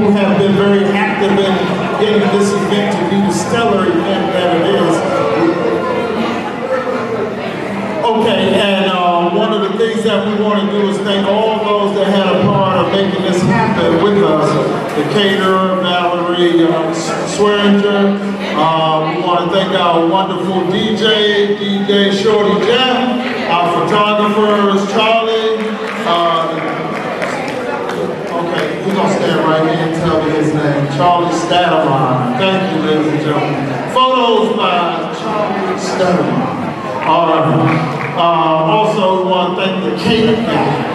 who have been very active in getting this event to be the stellar event that it is. Okay, and one of the things that we want to do is thank all those that had a part of making this happen with us. The caterer, Valerie Swearinger. We want to thank our wonderful DJ Shorty Jeff, our photographers, Charlie. Okay, we're going to stand right here and tell me his name. Charlie Stadeline. Thank you, ladies and gentlemen. Photos by Charlie Stadeline. All right. Also, we want to thank the cake guy.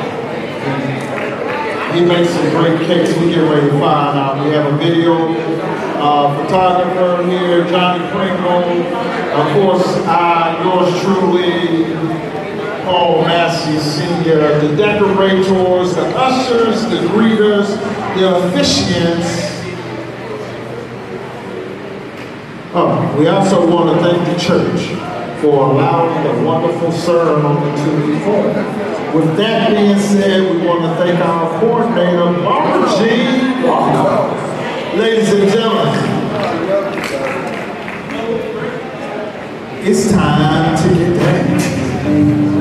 He makes some great cakes. We get ready to find out. We have a video photographer here, Johnny Pringle. Of course, yours truly, Paul Massey Sr., the decorators, the ushers, the greeters, the officiants. We also want to thank the church for allowing the wonderful ceremony to be formed. With that being said, we want to thank our coordinator, Barbara G. Walker. Ladies and gentlemen, it's time to get down.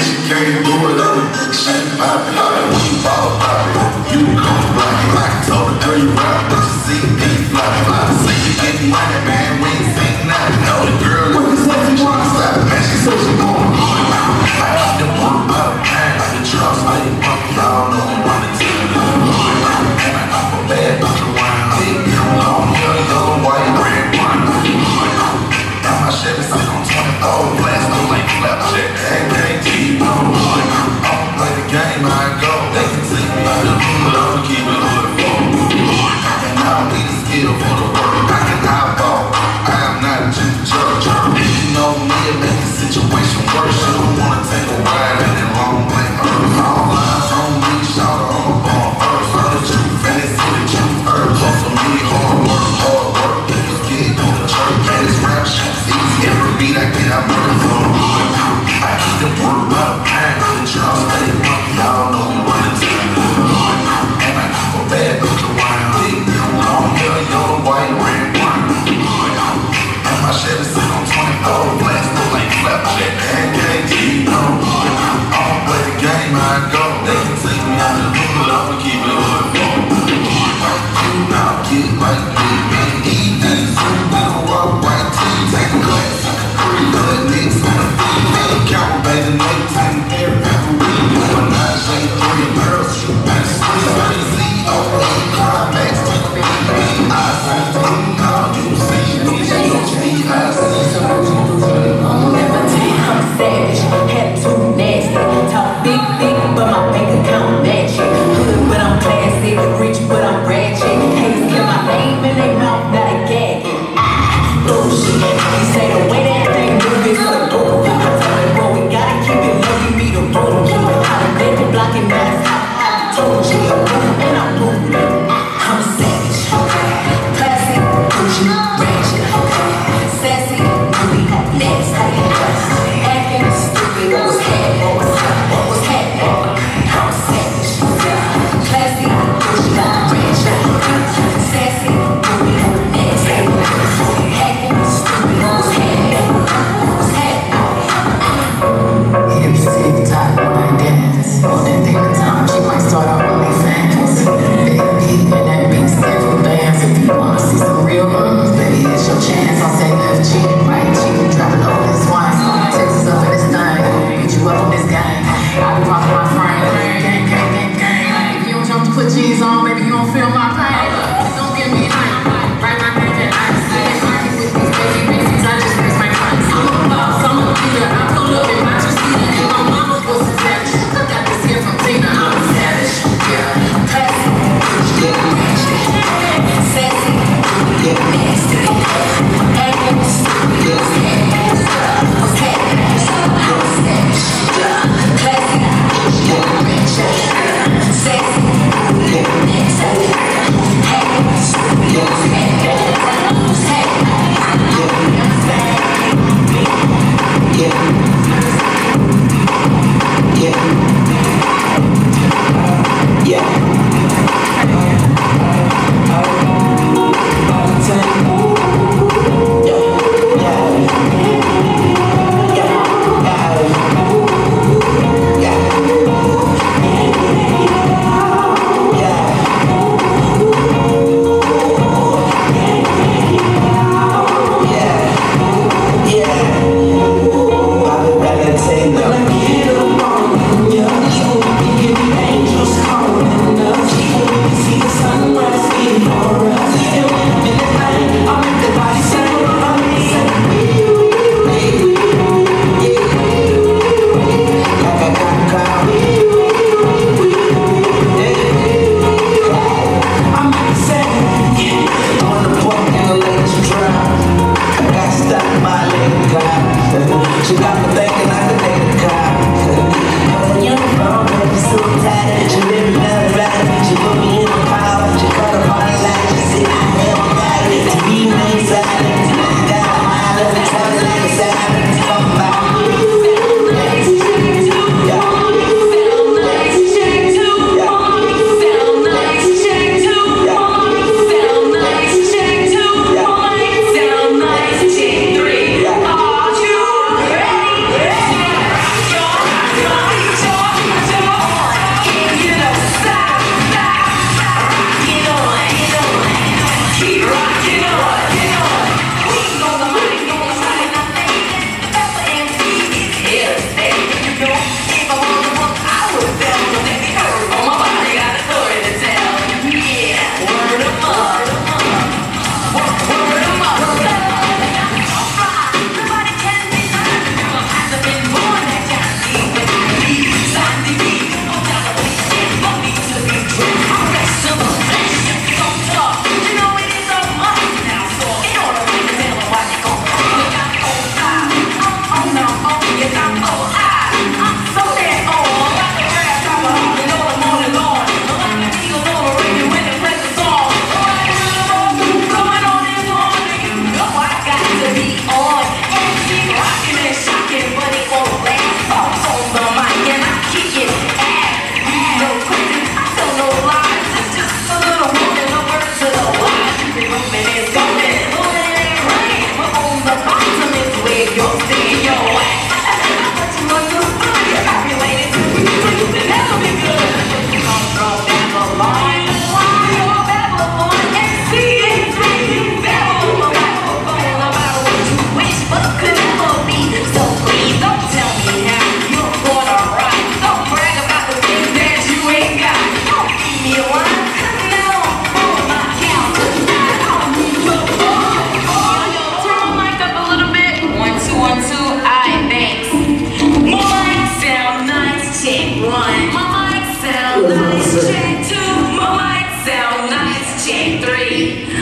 she can't do it, she poppin'. We ball poppin'. You come blockin'. I told her, girl, you rap, but you see me fly. Say you get money, man, we ain't seen nothing. No, the girl, what is that you wanna stop, man? She said she wanna go. I keep them one out of time. The trucks, I ain't fucking, y'all know me running to the hood. And I got my bad bitch around. Big, long hair, yellow, white, red, wine. Got my Chevy sit on 24, blast look like Flapjack. AKG, no hood. I don't play the game, I go. They can see me out the hood, I'ma keep it hood for and I don't need a skill for the work. I can eyeball. I am not just a judge. You know me, it make the situation worse. You don't wanna take a ride in that long black earth. All eyes on me, shout out on born first. Heard the truth, and it's the truth. Heard hustle me, hard work. Niggas get on the church, man, this rap shit's easy. Every beat I get, I murder for the hood. I keep them work out of time. The drugs, they monkey, y'all know we running to the hood. And I keep a bad bitch around. Big, long hair, yellow, white, red, wine. And my Chevy sit on 24, blast look like Flapjack. AKG, no hood. I don't play the game, I go. They can take me out the hood, I'ma keep it hood for you now, get like me, man. Easy, so little walk right to you. Take a class, free blood nicks on the feet. Count baby notes and every week. When I say 3 girls, you better sleep. Crazy, climax, I see how you see me. I see Never take, I'm savage, head too nasty. Talk big, but my bank account matching. Hood, but I'm classy. Rich, but I'm ratchet. Haters get my name in their mouth, not a gag. Bullshit. You say the way that thing move is so dope. I tell you, bro, we gotta keep it low. You be the road. How to make it blocking mask. I told you, and I'm moving. I'm a savage. Classy, bougie, ratchet. Sassy, moody, nasty. Acting stupid. What was happening? What was happening? I'm a savage. Classy, bougie, ratchet. Sassy, moody, nasty. Acting stupid. What was happening? What was happening? Hips tick tock when I dance. On that thing of time, she might start out OnlyFans.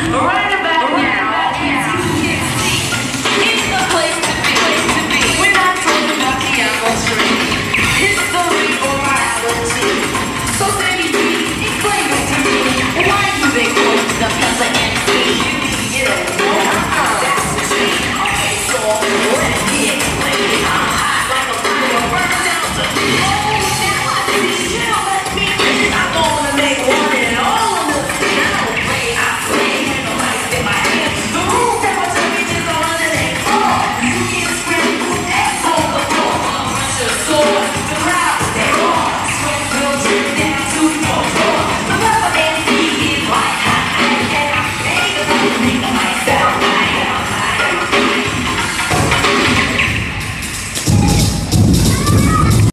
All right.